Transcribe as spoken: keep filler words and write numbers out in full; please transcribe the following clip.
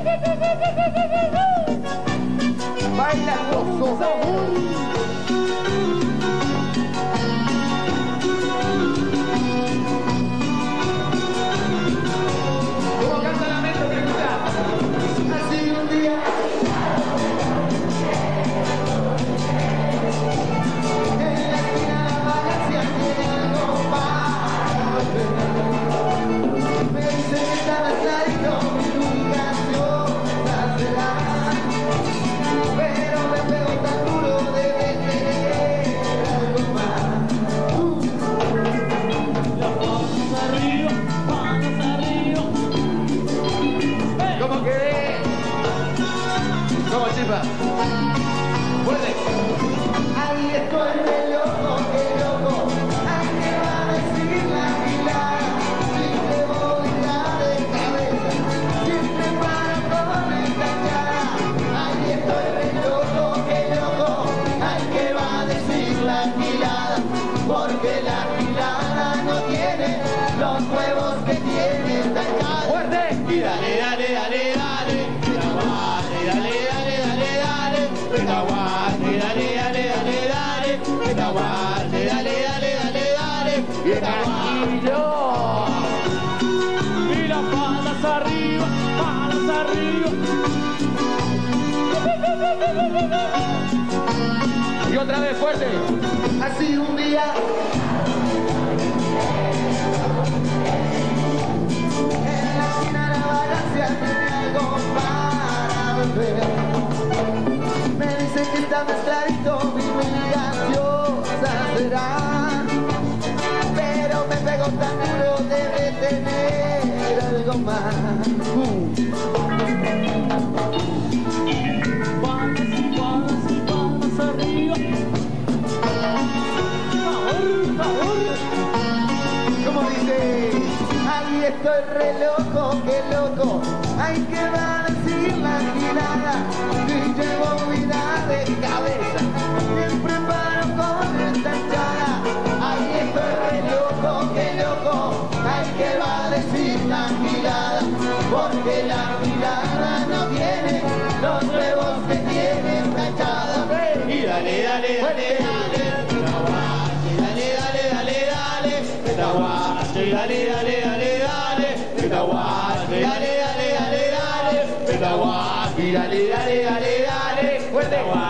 Baila gozoso. ¿Cómo canta la mente, pregunta? Así un día. En la esquina de la vagancia tiene algo para ver. Me dice que está más clarito, mi ubicación será. Pero me pego tan duro, debe tener algo más. Uh. Las manos arriba, manos arriba. ¿Cómo quedé? ¿Cómo, chipa? Fuerte. Ahí estoy de loco, que loco. Ay, ¿qué va a decir la mirada? Si te voy a de cabeza, siempre para con esta cara. Ahí estoy de loco, que loco. Ay, ¿qué va a decir la mirada? Porque la mirada no tiene los huevos que tiene esta cara. ¡Fuerte! Y dale, dale, dale, dale. Dale, dale, dale, dale. Venga, aguante, dale, dale, dale, dale. Venga, aguante, dale, dale, dale, dale. Venga, aguante. Y las palas arriba, palas arriba. Y otra vez fuerte. Así un día. En la esquina de la vagancia tiene algo para beber. Me dicen que está más clarito, mi gaseosa será. Pero me pego tan duro, debe tener algo más. Uh. Palas y palas y palas arriba. Favor, favor. Como dice, ahí estoy re loco, qué loco. Ay, ¿qué va a decir la girada? Si llevo vida de cabeza, siempre paro con esta chara. Ahí estoy re loco, qué loco. Ay, ¿qué va a decir la girada? Porque la mirada no tiene los huevos que tiene esta chara. Y dale, dale, dale, dale. Dale, dale, dale, dale. Venga, aguante, dale, dale, dale, dale. Venga, aguante, dale, dale, dale, dale. Venga, aguante, dale, dale, dale, dale. Fuerte.